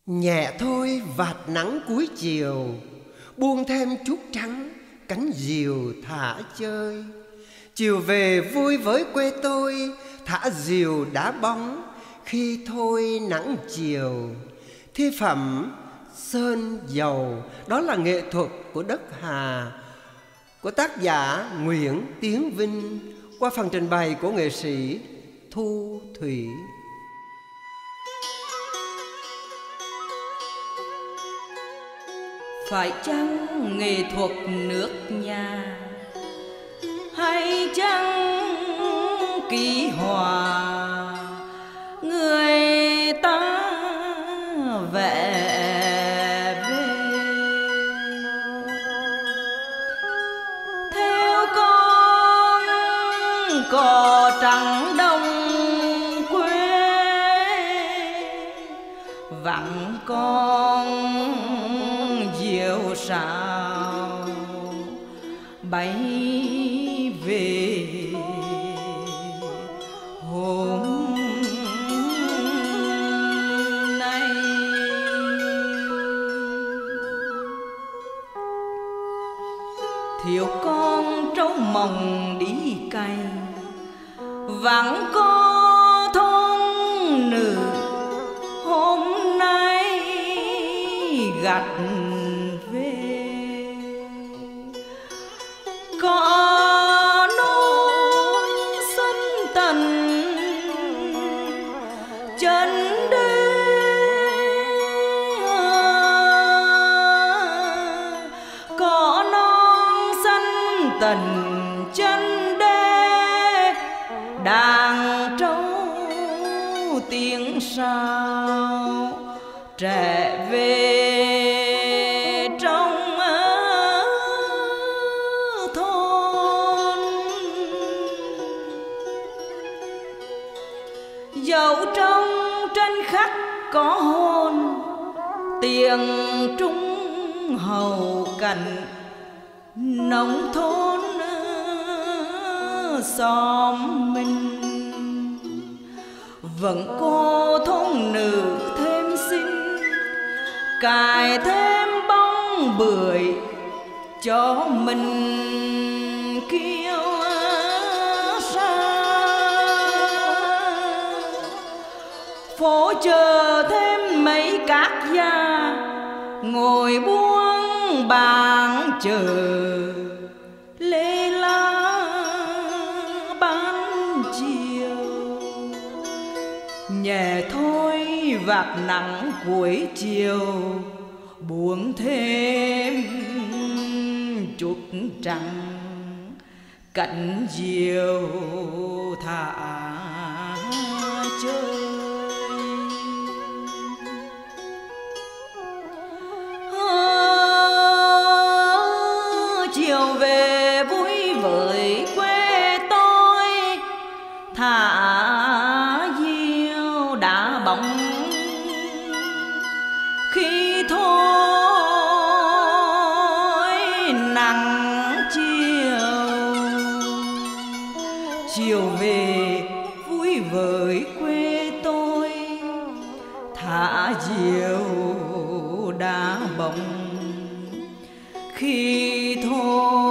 Nhẹ thôi vạt nắng cuối chiều, buông thêm chút trắng, cánh diều thả chơi. Chiều về vui với quê tôi, thả diều đá bóng, khi thôi nắng chiều. Thi phẩm Sơn Dầu, đó là nghệ thuật của đất Hà, của tác giả Nguyễn Tiến Vinh, qua phần trình bày của nghệ sĩ Thu Thủy. Phải chăng nghệ thuật nước nhà, hay chăng ký họa người ta vẽ về? Theo con cỏ trắng đồng quê, vắng con diều sao bay về hôm nay. Thiếu con trâu mồng đi cày, vắng có thôn nữ hôm nay gặt về. Có nón xuân tần chân đê, có non xanh tần chân đê, đàn trâu tiếng sao trẻ về trong thôn. Dẫu trong tranh khắc có hồn, tiếng trung hầu cảnh nông thôn xóm mình. Vẫn cô thôn nữ thêm xinh, cài thêm bông bưởi cho mình kêu xa. Phố chờ thêm mấy các gia, ngồi buông bàn chờ lê la ban chiều. Nhẹ thôi vạt nắng cuối chiều, buông thêm chút trăng, cánh diều thả chơi. Chiều về vui với quê tôi, thả diều đá bóng, khi thôi nắng chiều. Chiều về vui với quê tôi, thả diều đá bóng, khi thôi